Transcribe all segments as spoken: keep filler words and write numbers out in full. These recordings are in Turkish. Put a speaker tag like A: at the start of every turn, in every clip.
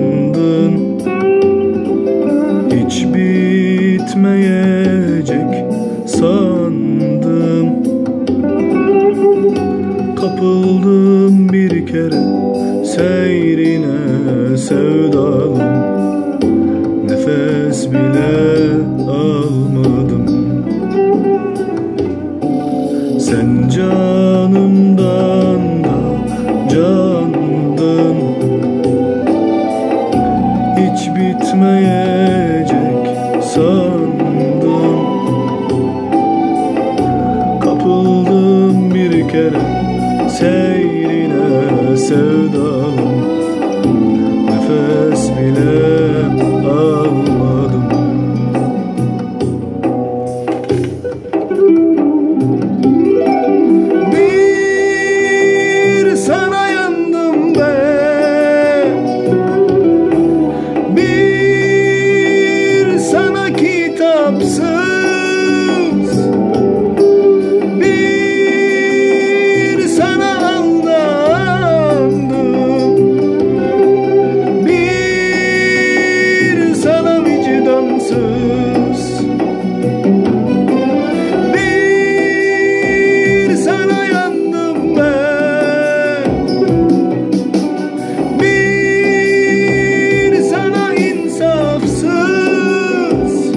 A: yandın, hiç bitmeyecek sandım. Kapıldım bir kere seyrine sevdalım, nefes bile almadım. Sen canımdan da candın, hiç bitmeyecek sandım. Kapıldım bir kere seyrine sevdalım, nefes bile almadım. Bir sana yandım ben, bir sana kitapsız, bir sana aldandım, bir sana vicdansız, bir sana yandım ben, bir sana insafsız,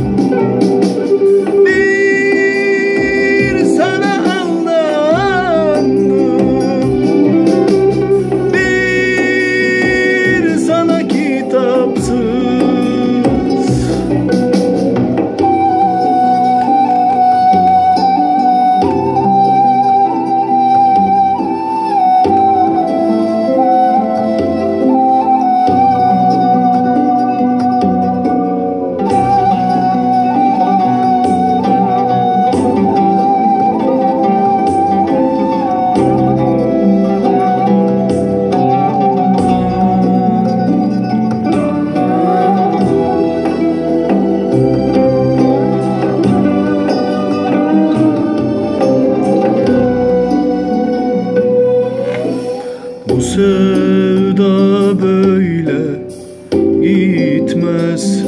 A: bir sana aldandım, bir sana kitapsız. Bu sevda böyle gitmez,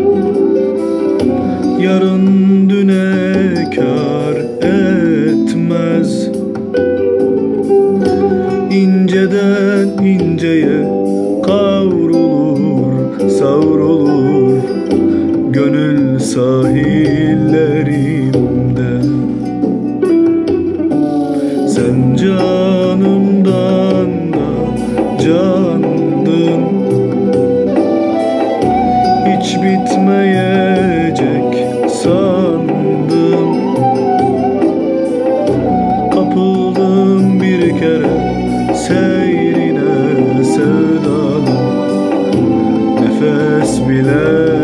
A: yarın düne kâr etmez. İnceden inceye kavrulur, savrulur gönül sahillerimde. Sen canımdan da candın, hiç bitmeyecek sandım. Kapıldım bir kere seyrine sevdalım, nefes bile